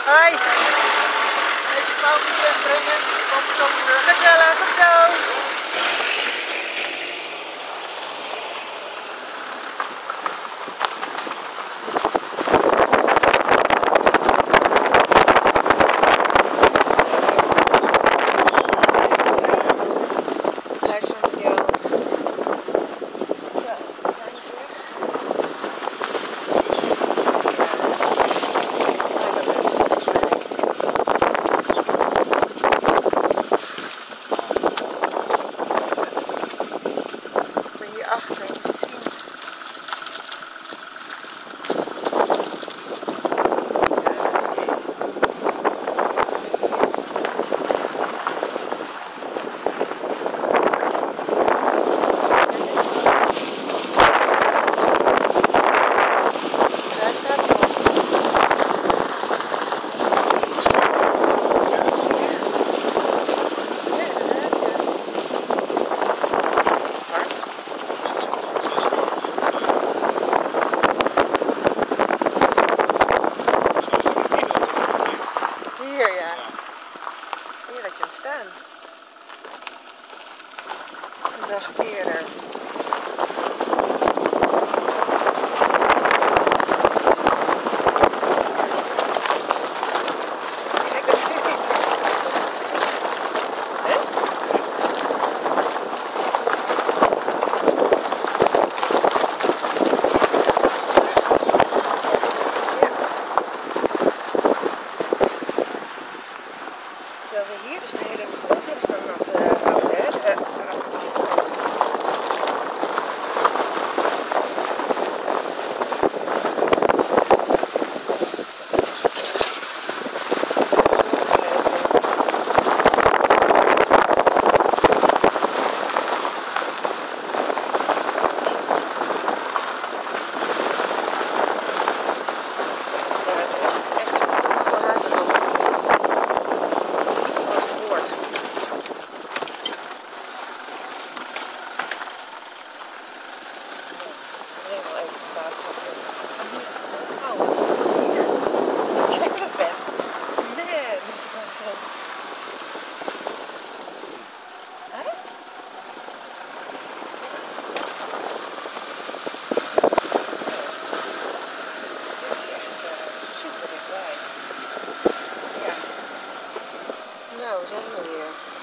Hoi. Even pauze wegbrengen. Kom zo terug. Dankjewel, tot zo. Staan. Een dag eerder. Kijk, dat zie ik niet. Hè? Terwijl ze hier dus de hele grond hebben staan nat houden, hè? Nou, we zijn er weer.